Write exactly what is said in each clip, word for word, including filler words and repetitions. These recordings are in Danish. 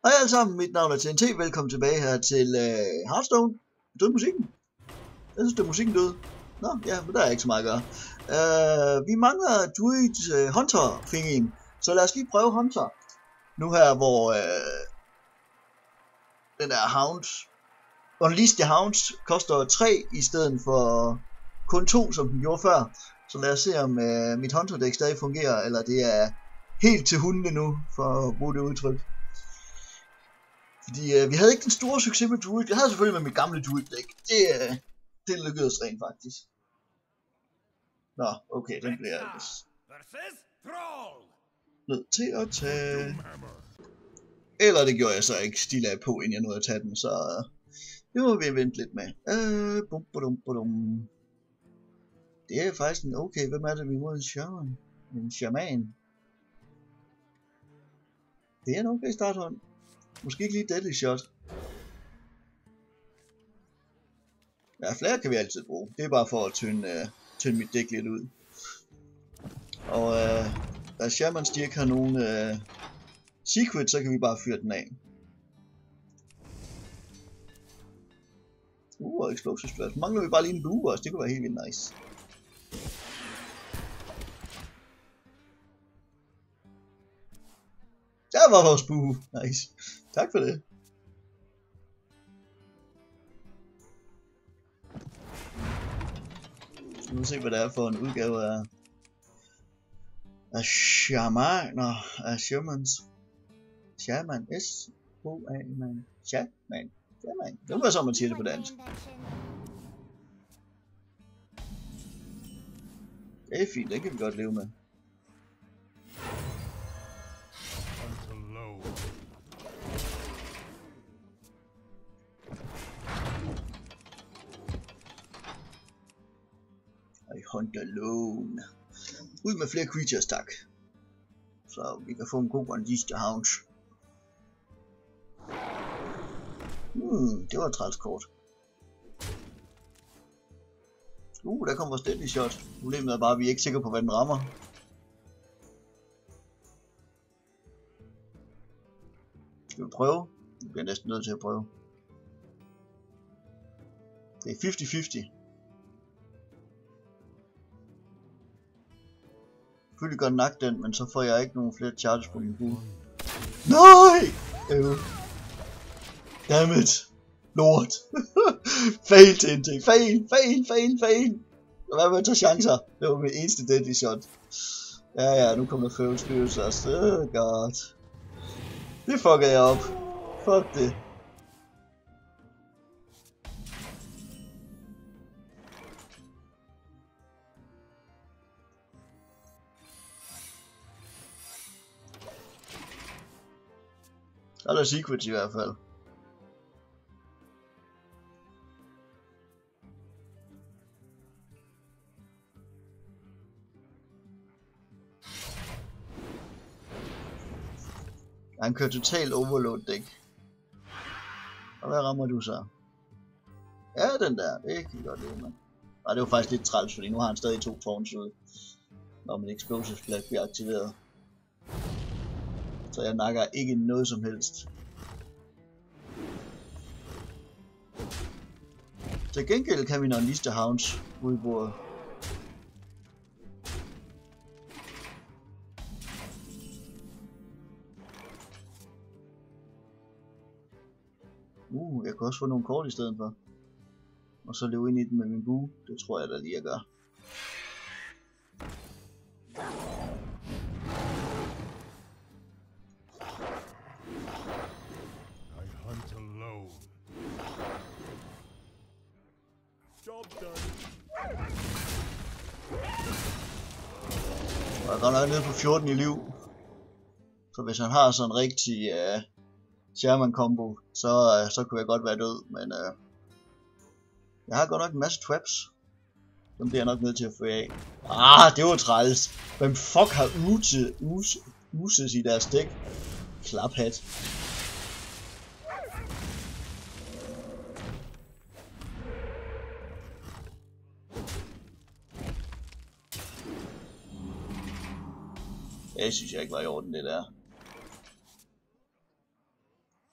Hej alle sammen, mit navn er T N T. Velkommen tilbage her til uh, Hearthstone. Død musikken? Jeg synes, det er musikken død. Nå, ja, men der er ikke så meget at gøre. Uh, vi mangler Druid uh, Hunter-fingeren, så lad os lige prøve Hunter. Nu her, hvor uh, den der Hound, Unleash the Hounds, koster tre i stedet for kun to, som den gjorde før. Så lad os se, om uh, mit Hunter-dæk stadig fungerer, eller det er helt til hundene nu, for at bruge det udtryk. Fordi øh, vi havde ikke den store succes med Druid. Jeg havde selvfølgelig med mit gamle Druid-dæk. Det, øh, det lykkedes rent faktisk. Nå, okay, den bliver jeg nødt til at tage. Eller det gjorde jeg så ikke stil af på, inden jeg nåede at tage den, så øh, det må vi vente lidt med. Øh, bum, bum, bum. Det er faktisk en okay. Hvem er det, vi mod en shaman? En shaman. Det er en okay starthånd. Måske ikke lige Deadly Shot. Ja, flere kan vi altid bruge. Det er bare for at tynde, uh, tynde mit dæk lidt ud. Og uh, da Shamans de ikke har nogen uh, secret, så kan vi bare fyre den af. Uh, explosive splash. Mangler vi bare lige en bue også. Det kunne være helt vildt nice. Der var vores bue. Nice. Tak for det. Nu må se, hvad det er for en udgave af af shamaner, af shamans. Shaman, S H A man. Shaman. Shaman. Det var så, man siger det på dansk. Det er fint, det kan vi godt leve med. I hunt alone. Ud med flere creatures, tak. Så vi kan få en god Unleash the Hounds. Hmm, det var et træls kort. Uh, der kommer vores Deadly Shot. Problemet er bare, at vi er ikke sikre på, hvad den rammer. Skal vi prøve? Vi bliver næsten nødt til at prøve. Det er halvtreds halvtreds. Selvfølgelig godt nok den, men så får jeg ikke nogen flere charges på min bue. Nej! Øv. Dammit. Lort. Fail T N T. Fail, fail, fail, fail. Hvad med at tage chancer? Det var mit eneste Deadly Shot. Ja, ja, nu kommer der følelsesbyrelse også. Oh god. Det fucker jeg op. Fuck det. Der er der secrets i hvert fald. Han kører totalt overload dæk. Og hvad rammer du så? Ja, den der. Det kan vi godt lide med. Nej, det var faktisk lidt træls, fordi nu har han stadig to tårns ude. Når min explosive splash bliver aktiveret. Så jeg nakker ikke noget som helst. Til gengæld kan vi nå Unleash the Hounds ude i bordet. Uh, jeg kan også få nogle kort i stedet for. Og så løbe ind i den med min bue. Det tror jeg da lige at gøre. Jeg er godt nok nede på fjorten i liv. Så hvis han har sådan en rigtig uh, Shaman combo, så, uh, så kunne jeg godt være død. Men uh, jeg har godt nok en masse traps. Dem bliver jeg nok nødt til at få af. Ah, det var træls. Hvem fuck har use, use, uses i deres dæk? Klaphat. Jeg synes jeg ikke var i orden det der.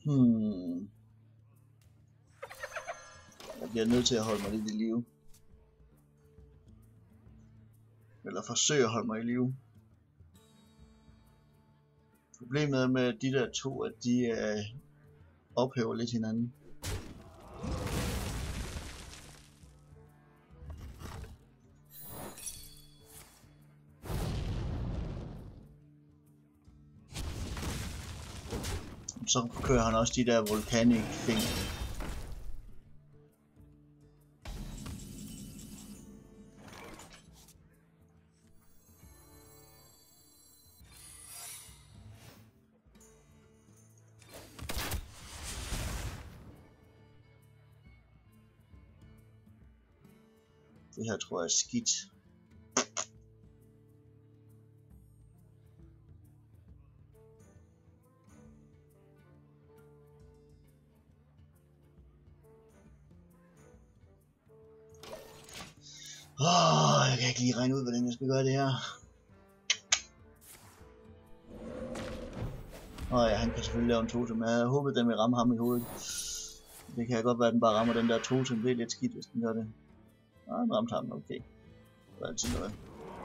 Hmm. Jeg bliver nødt til at holde mig lidt i live. Eller forsøge at holde mig i live. Problemet er med de der to, at de øh, ophæver lidt hinanden. Så kører han også de der volcanic ting. Det her tror jeg er skidt. Åh, oh, jeg kan ikke lige regne ud, hvordan jeg skal gøre det her. Åh oh, ja, han kan selvfølgelig lave en totem, men jeg havde håbet, den vil ramme ham i hovedet. Det kan godt være, at den bare rammer den der totem. Det er lidt skidt, hvis den gør det. Nej, den ramte ham, okay. Det var altid noget.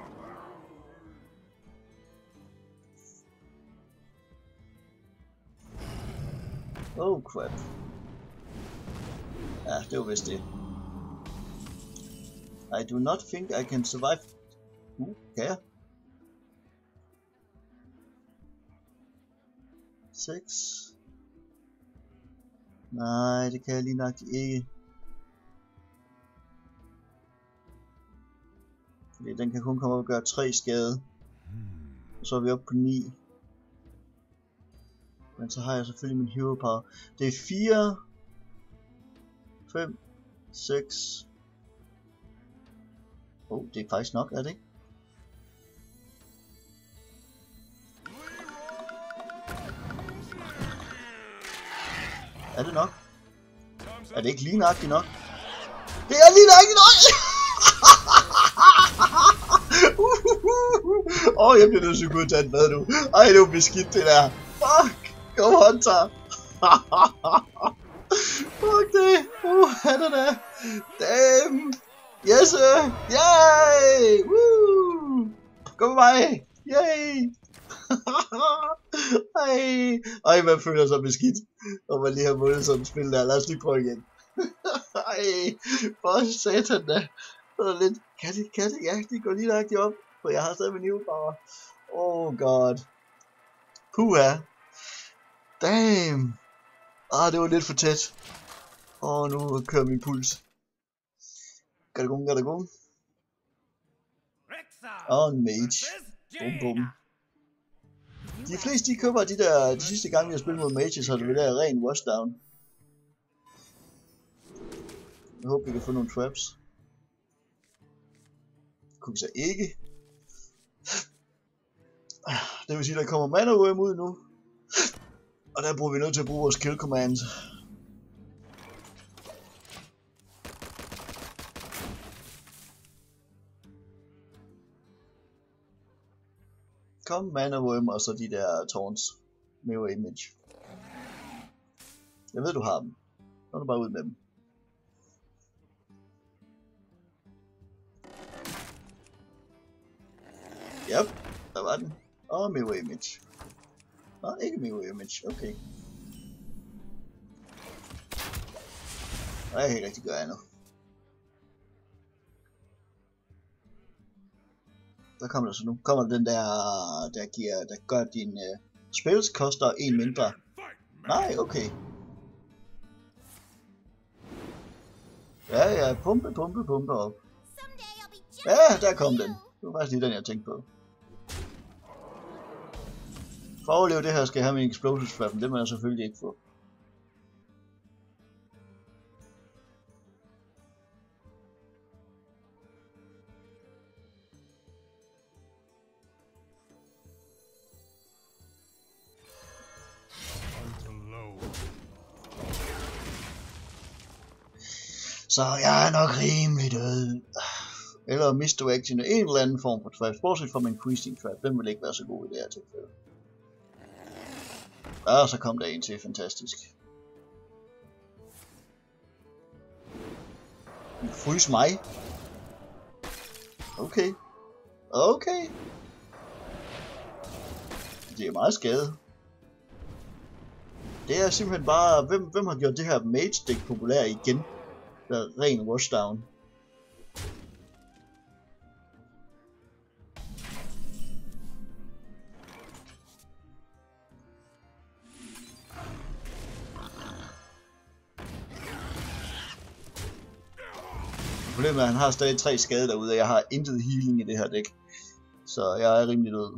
Oh crap. Ja, det var vist det. I do not think I can survive. Uh, kan jeg? seks. Nej, det kan jeg lige nok ikke. Fordi den kan kun komme op og gøre tre skade. Og så er vi oppe på ni. Men så har jeg selvfølgelig min hero power. Det er fire, fem, seks. Oh, det er faktisk nok, er det ikke? Er det nok? Er det ikke lige nøjagtigt nok? Det er lige nøjagtigt nok! Åh, oh, jeg bliver nødt til at gå og tage et bad nu. Ej, det er jo beskidt det der. Fuck! Go Hunter! Fuck det! Uh, han er der! Damn! Yes sir! Yay! Woo! Kom med mig! Yay! Ej, ej, man føler sig beskidt, når man lige har vundet sådan et spil der. Lad os lige prøve igen. Ej, for satan da. Så er lidt, kan det, kan det? Ja, det går lige nøjagtigt op, for jeg har stadig min hero power. Oh god. Puha. Damn. Ah, det var lidt for tæt. Åh, oh, nu kører min puls. Gadagum, gadagum. Og en mage. Bum, bum. De fleste de køber de der, de sidste gange vi har spillet mod mages, har det været der ren washdown. Jeg håber vi kan få nogle traps. Det kunne vi så ikke. Det vil sige der kommer mana worm ud nu. Og der bruger vi nødt til at bruge vores kill command. Kom, mana worm og så de der taunts. Mirror image. Jeg ved du har dem. Så er du bare ud med dem. Yep, der var den. Og mirror image. Nå, ikke mirror image, okay. Nej, jeg kan ikke rigtig gøre andet. Der kommer der så nu. Kommer den der, der giver, der gør din uh, spells koster en mindre. Nej, okay. Ja, ja, pumpe, pumpe, pumpe op. Ja, der kom den. Det var faktisk lige den, jeg tænkte på. For at overleve det her, skal jeg have min explosive trap, men det må jeg selvfølgelig ikke få. Så jeg er nok rimelig død. Eller misdirection af en eller anden form for trap. Bortset fra min increasing trap. Den vil ikke være så god i det her tilfælde. Og så kom der en til, fantastisk. Frys mig. Okay. Okay. Det er meget skade. Det er simpelthen bare, hvem, hvem har gjort det her mage stick populær igen? Der er ren rushdown. Problemet er, at han har stadig tre skade derude, og jeg har intet healing i det her dæk. Så jeg er rimelig død.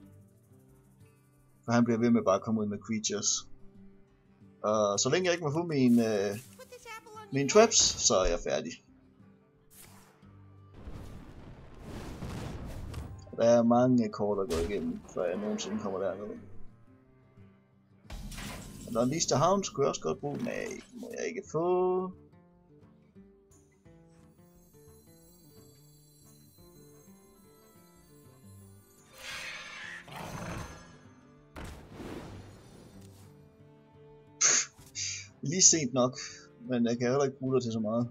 For han bliver ved med bare at komme ud med creatures. Og så længe jeg ikke må få mine, øh, mine traps, så er jeg færdig. Der er mange kort at gå igennem, før jeg nogensinde kommer derned. Og der er en Leaster Hound, skulle jeg også godt bruge. Nej, må jeg ikke få. Lige sent nok, men jeg kan heller ikke bruge dig til så meget.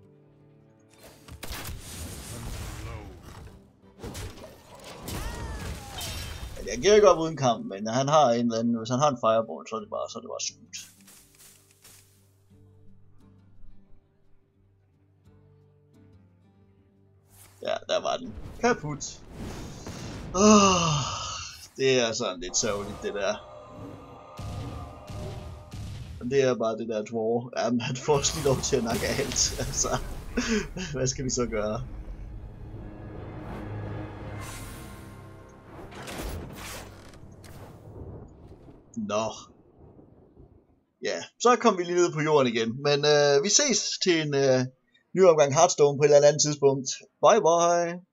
Jeg giver ikke op uden kamp, men han har en eller anden, hvis han har en fireball, så er det bare, så er det bare slut. Ja, der var den. Kaput. Oh, det er sådan lidt sørgeligt, det der. Det er bare det der dwarf. Jamen, han får også lige lov til at nakke alt. Altså, hvad skal vi så gøre? Nå. Ja, så kom vi lige ned på jorden igen. Men øh, vi ses til en øh, ny omgang Hearthstone på et eller andet tidspunkt. Bye bye.